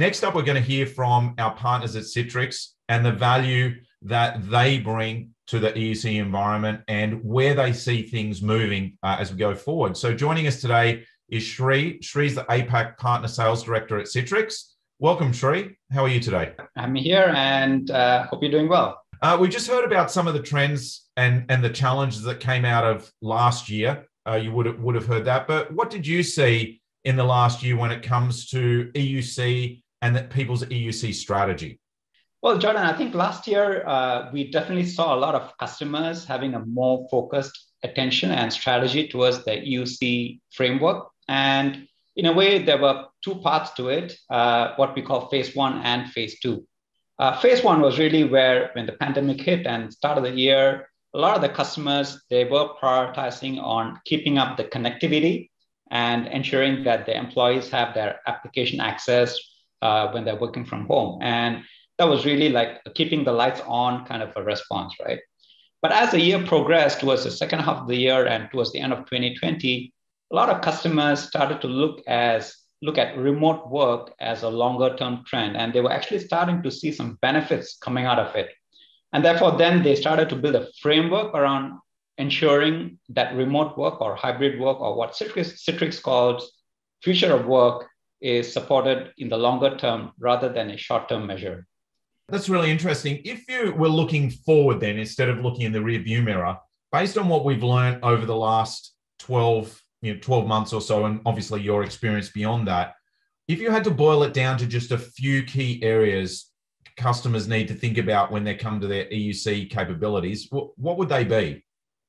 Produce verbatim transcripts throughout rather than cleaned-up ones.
Next up, we're going to hear from our partners at Citrix and the value that they bring to the E U C environment and where they see things moving uh, as we go forward. So joining us today is Sri. Sri's the A PAC Partner Sales Director at Citrix. Welcome, Sri. How are you today? I'm here and uh, hope you're doing well. Uh, we just heard about some of the trends and, and the challenges that came out of last year. Uh, you would have, would have heard that. But what did you see in the last year when it comes to E U C and that people's E U C strategy? Well, Jordan, I think last year uh, we definitely saw a lot of customers having a more focused attention and strategy towards the E U C framework. And in a way, there were two parts to it, uh, what we call phase one and phase two. Uh, phase one was really where when the pandemic hit and start of the year, a lot of the customers, they were prioritizing on keeping up the connectivity and ensuring that the employees have their application access uh, when they're working from home. And that was really like keeping the lights on kind of a response, right? But as the year progressed towards the second half of the year and towards the end of twenty twenty, a lot of customers started to look as look at remote work as a longer term trend. And they were actually starting to see some benefits coming out of it. And therefore, then they started to build a framework around ensuring that remote work or hybrid work or what Citrix, Citrix calls future of work is supported in the longer term rather than a short-term measure. That's really interesting. If you were looking forward then, instead of looking in the rearview mirror, based on what we've learned over the last twelve, you know, twelve months or so, and obviously your experience beyond that, if you had to boil it down to just a few key areas customers need to think about when they come to their E U C capabilities, what would they be?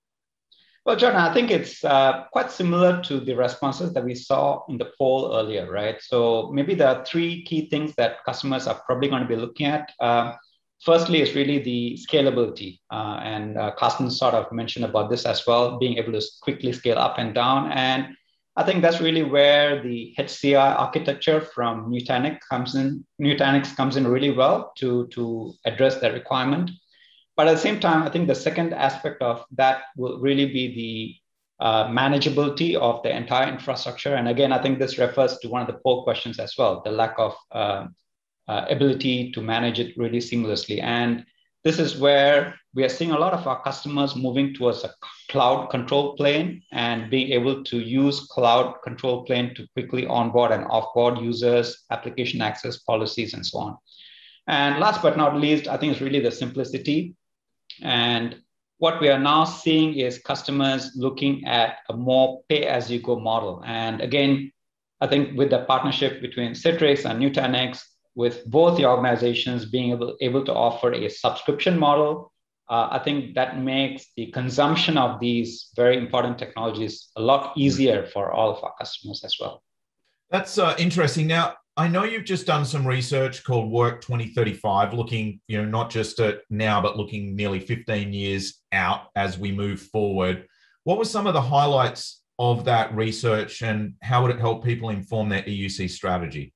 Well, Jordan, I think it's uh, quite similar to the responses that we saw in the poll earlier, right? So maybe there are three key things that customers are probably going to be looking at. Uh, firstly, is really the scalability. Uh, and uh, Carsten sort of mentioned about this as well, being able to quickly scale up and down. And I think that's really where the H C I architecture from Nutanix comes in. Nutanix comes in really well to, to address that requirement. But at the same time, I think the second aspect of that will really be the uh, manageability of the entire infrastructure. And again, I think this refers to one of the poll questions as well, the lack of uh, uh, ability to manage it really seamlessly. And this is where we are seeing a lot of our customers moving towards a cloud control plane and being able to use cloud control plane to quickly onboard and offboard users, application access policies, and so on. And last but not least, I think it's really the simplicity. And what we are now seeing is customers looking at a more pay-as-you-go model. And again, I think with the partnership between Citrix and Nutanix, with both the organizations being able, able to offer a subscription model, uh, I think that makes the consumption of these very important technologies a lot easier for all of our customers as well. That's uh, interesting. Now, I know you've just done some research called Work twenty thirty-five, looking, you know, not just at now, but looking nearly fifteen years out as we move forward. What were some of the highlights of that research and how would it help people inform their E U C strategy?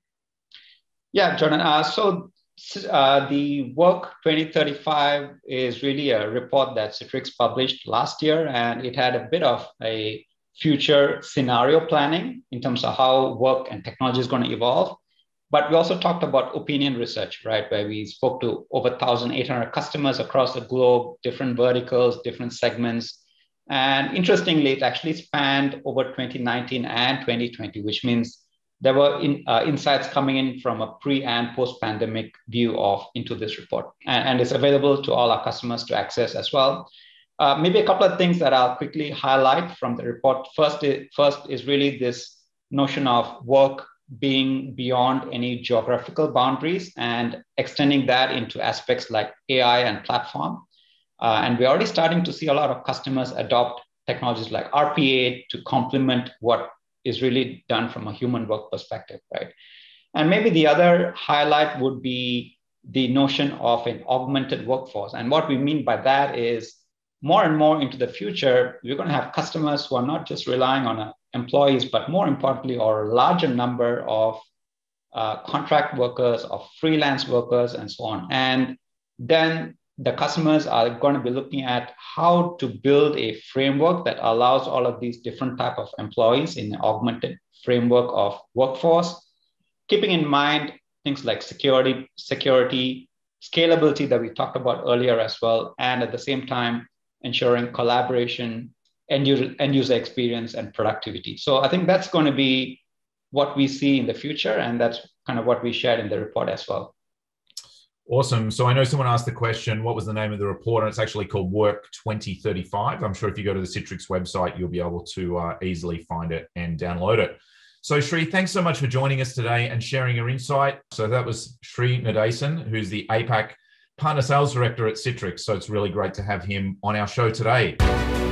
Yeah, Jordan. Uh, so uh, the Work twenty thirty-five is really a report that Citrix published last year, and it had a bit of a future scenario planning in terms of how work and technology is going to evolve. But we also talked about opinion research, right? Where we spoke to over one thousand eight hundred customers across the globe, different verticals, different segments. And interestingly, it actually spanned over twenty nineteen and twenty twenty, which means there were in, uh, insights coming in from a pre and post-pandemic view of into this report. And, and it's available to all our customers to access as well. Uh, maybe a couple of things that I'll quickly highlight from the report. First is, first is really this notion of work being beyond any geographical boundaries and extending that into aspects like A I and platform. Uh, and we're already starting to see a lot of customers adopt technologies like R P A to complement what is really done from a human work perspective, right? And maybe the other highlight would be the notion of an augmented workforce. And what we mean by that is more and more into the future, we're going to have customers who are not just relying on uh, employees, but more importantly, or a larger number of uh, contract workers, of freelance workers, and so on. And then the customers are going to be looking at how to build a framework that allows all of these different types of employees in an augmented framework of workforce, keeping in mind things like security, security, scalability that we talked about earlier as well, and at the same time, ensuring collaboration, end user, end user experience, and productivity. So I think that's going to be what we see in the future, and that's kind of what we shared in the report as well. Awesome. So I know someone asked the question, what was the name of the report? And it's actually called Work twenty thirty-five. I'm sure if you go to the Citrix website, you'll be able to uh, easily find it and download it. So Sri, thanks so much for joining us today and sharing your insight. So that was Sri Nadesan, who's the A PAC Partner Sales Director at Citrix. So it's really great to have him on our show today.